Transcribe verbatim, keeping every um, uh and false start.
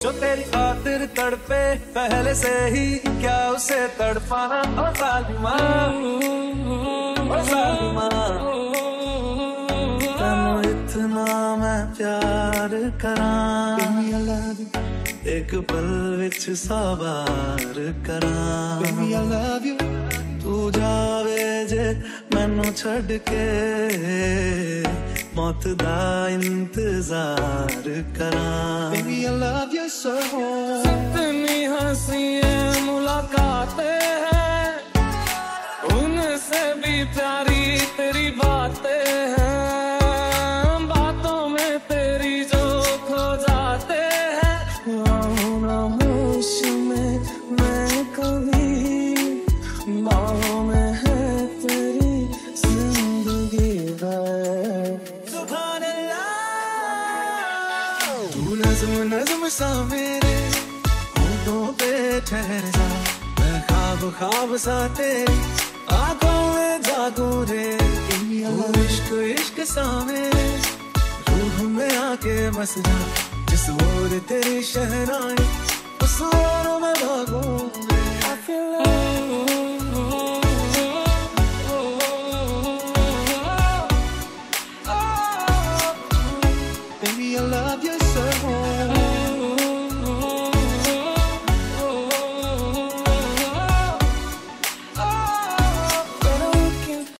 जो तेरी खातिर तड़पे पहले से ही, क्या उसे तड़पाना। ओ जालिमा, ओ जालिमा, तैनू इतना मैं प्यार करां, एक पल विच सवार करां। Baby, I love you. तू जावे जे मैनू छड़ के, मौत दा इंतजार करां। Baby, I love you so. कितनी हंसी मुलाकातें हैं, उनसे भी प्यारी तेरी बातें हैं, बातों में तेरी जो खो जाते हैं। ना होश में मैं कभी, बाहों में है तेरी जिंदगी है। सुभान अल्लाह, तू नज़्म नज़्म सा मेरे होठों पे ठहर जा, मैं ख्वाब ख्वाब सा तेरी आंखों में जागूं रे। तू इश्क इश्क सा मेरे रूह में आके बस जा, जिस ओर तेरी शहनाई उस ओर मैं भागूं रे। I feel like Baby, I love you so.